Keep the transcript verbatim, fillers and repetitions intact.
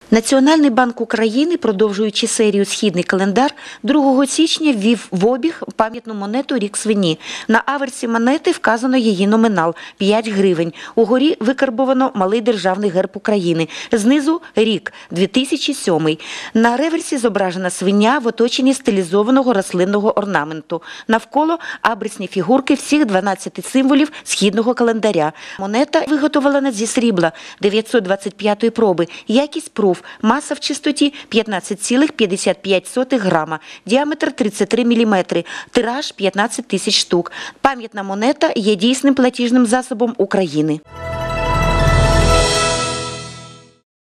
Національний банк України, продовжуючи серію «Східний календар», другого січня ввів в обіг пам'ятну монету «Рік свині». На аверсі монети вказано її номінал – п'ять гривень. Угорі викарбовано малий державний герб України. Знизу – рік – дві тисячі сьомий. На реверсі зображена свиня в оточенні стилізованого рослинного орнаменту. Навколо – абрисні фігурки всіх дванадцяти символів східного календаря. Монета виготовлена зі срібла дев'ятсот двадцять п'ятої проби. Якість пруф. Маса в чистоті п'ятнадцять цілих п'ятдесят п'ять сотих грама, діаметр тридцять три міліметри, тираж п'ятнадцять тисяч штук. Пам'ятна монета є дійсним платіжним засобом України.